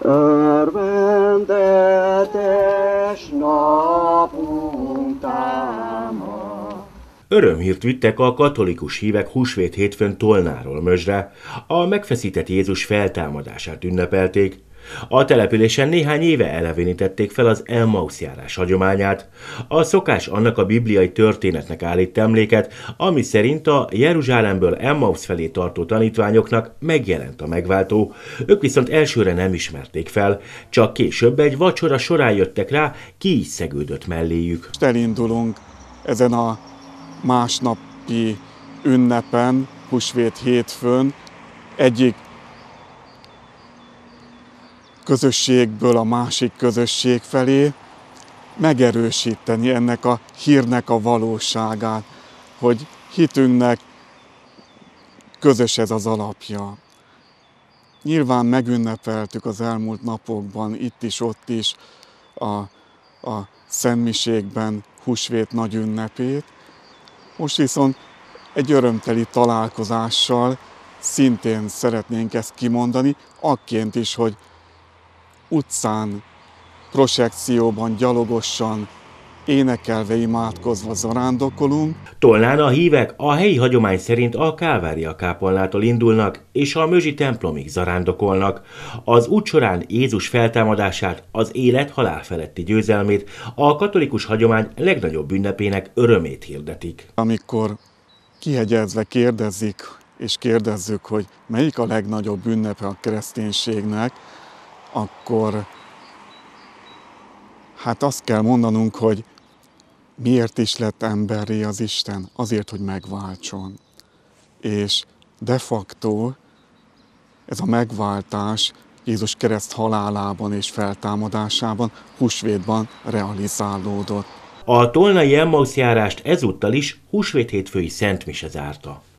Örvendetes napunk támad. Örömhírt vittek a katolikus hívek húsvét hétfőn Tolnáról Mözsre, a megfeszített Jézus feltámadását ünnepelték. A településen néhány éve elevenítették fel az Emmausz járás hagyományát. A szokás annak a bibliai történetnek állít emléket, ami szerint a Jeruzsálemből Emmausz felé tartó tanítványoknak megjelent a megváltó. Ők viszont elsőre nem ismerték fel, csak később egy vacsora során jöttek rá, ki is szegődött melléjük. Elindulunk ezen a másnapi ünnepen, húsvét hétfőn, egyik közösségből a másik közösség felé, megerősíteni ennek a hírnek a valóságát, hogy hitünknek közös ez az alapja. Nyilván megünnepeltük az elmúlt napokban, itt is, ott is a szentmiségben húsvét nagy ünnepét. Most viszont egy örömteli találkozással szintén szeretnénk ezt kimondani, akként is, hogy utcán, prosekcióban, gyalogosan, énekelve, imádkozva zarándokolunk. Tolnán a hívek a helyi hagyomány szerint a Kálvária kápolnától indulnak, és a Mözsi templomig zarándokolnak. Az út során Jézus feltámadását, az élet-halál feletti győzelmét, a katolikus hagyomány legnagyobb ünnepének örömét hirdetik. Amikor kihegyezve kérdezzük, hogy melyik a legnagyobb ünnepe a kereszténységnek, akkor hát azt kell mondanunk, hogy miért is lett emberré az Isten? Azért, hogy megváltson. És de facto ez a megváltás Jézus kereszt halálában és feltámadásában, húsvétban realizálódott. A tolnai Emmausz járást ezúttal is húsvét hétfői szentmise zárta.